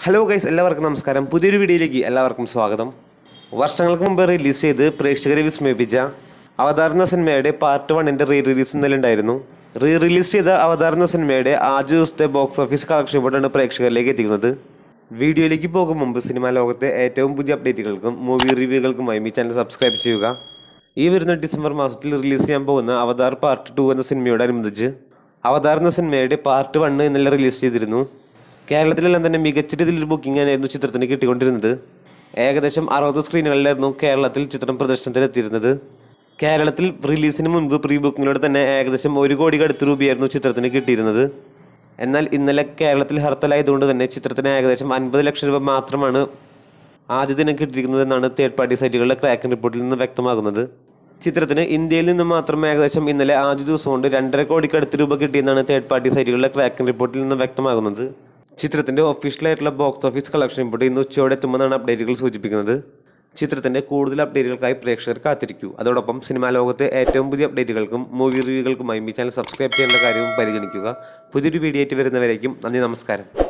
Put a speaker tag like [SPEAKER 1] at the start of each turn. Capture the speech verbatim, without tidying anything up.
[SPEAKER 1] Hello guys, എല്ലാവർക്കും നമസ്കാരം. പുതിയൊരു വീഡിയോയിലേക്ക് എല്ലാവർക്കും സ്വാഗതം. വർഷങ്ങൾക്ക് മുമ്പ് റിലീസ് ചെയ്ത് പ്രേക്ഷകരെ വിസ്മയിപ്പിച്ച അവതാർ എന്ന സിനിമയുടെ പാർട്ട് വണ്ണിൻ്റെ റീ റിലീസ് ഇന്നലെ ഉണ്ടായിരുന്നു. റീ റിലീസ് ചെയ്ത അവതാർ എന്ന സിനിമയുടെ ആദ്യ ദിവസത്തെ ബോക്സ് ഓഫീസ് കളക്ഷൻ റിപ്പോർട്ടാണ് പ്രേക്ഷകരിലേക്ക് എത്തിക്കുന്നത്. വീഡിയോയിലേക്ക് പോകും മുമ്പ് സിനിമാ ലോകത്തെ ഏറ്റവും പുതിയ അപ്ഡേറ്റുകൾക്കും മൂവി റിവ്യൂകൾക്കുമായി ഈ ചാനൽ സബ്സ്ക്രൈബ് ചെയ്യുക. ഈ വരുന്ന ഡിസംബർ മാസത്തിൽ റിലീസ് ചെയ്യാൻ പോകുന്ന അവതാർ പാർട്ട് ടു എന്ന സിനിമയോടനുബന്ധിച്ച് അവതാർ എന്ന സിനിമയുടെ പാർട്ട് വണ്ണ് ഇന്നലെ റിലീസ് ചെയ്തിരുന്നു. കേരളത്തിലെല്ലാം തന്നെ മികച്ച രീതിയിലൊരു ബുക്കിംഗ് ആയിരുന്നു ചിത്രത്തിന് കിട്ടിക്കൊണ്ടിരുന്നത്. ഏകദേശം അറുപത് സ്ക്രീനുകളിലായിരുന്നു കേരളത്തിൽ ചിത്രം പ്രദർശനത്തിലെത്തിയിരുന്നത്. കേരളത്തിൽ റിലീസിന് മുൻപ് പ്രീ ബുക്കിങ്ങിലൂടെ തന്നെ ഏകദേശം ഒരു കോടി അടുത്ത് രൂപയായിരുന്നു ചിത്രത്തിന് കിട്ടിയിരുന്നത്. എന്നാൽ ഇന്നലെ കേരളത്തിൽ ഹർത്താലായതുകൊണ്ട് തന്നെ ചിത്രത്തിന് ഏകദേശം അൻപത് ലക്ഷം രൂപ മാത്രമാണ് ആദ്യ ദിനം കിട്ടിയിരിക്കുന്നതെന്നാണ് തേർഡ് പാർട്ടി സൈറ്റുകളുടെ ക്രാക്കിംഗ് റിപ്പോർട്ടിൽ നിന്ന് വ്യക്തമാകുന്നത്. ചിത്രത്തിന് ഇന്ത്യയിൽ നിന്ന് മാത്രം ഏകദേശം ഇന്നലെ ആദ്യ ദിവസം കൊണ്ട് രണ്ടര കോടിക്കടുത്ത് രൂപ കിട്ടിയെന്നാണ് തേർഡ് പാർട്ടി സൈറ്റുകളുടെ ക്രാക്കിംഗ് റിപ്പോർട്ടിൽ നിന്ന് വ്യക്തമാകുന്നത്. ചിത്രത്തിൻ്റെ ഒഫീഷ്യലായിട്ടുള്ള ബോക്സ് ഓഫീസ് കളക്ഷൻ റിപ്പോർട്ട് ഇന്ന് ഉച്ചയോടെ എത്തുമെന്നാണ് അപ്ഡേറ്റുകൾ സൂചിപ്പിക്കുന്നത്. ചിത്രത്തിൻ്റെ കൂടുതൽ അപ്ഡേറ്റുകൾക്കായി പ്രേക്ഷകർ കാത്തിരിക്കൂ. അതോടൊപ്പം സിനിമാ ലോകത്തെ ഏറ്റവും പുതിയ അപ്ഡേറ്റുകൾക്കും മൂവി റിവ്യൂകൾക്കുമായി ഈ ചാനൽ സബ്സ്ക്രൈബ് ചെയ്യേണ്ട കാര്യവും പരിഗണിക്കുക. പുതിയൊരു വീഡിയോ ആയിട്ട് വരുന്നവരേക്കും നന്ദി, നമസ്കാരം.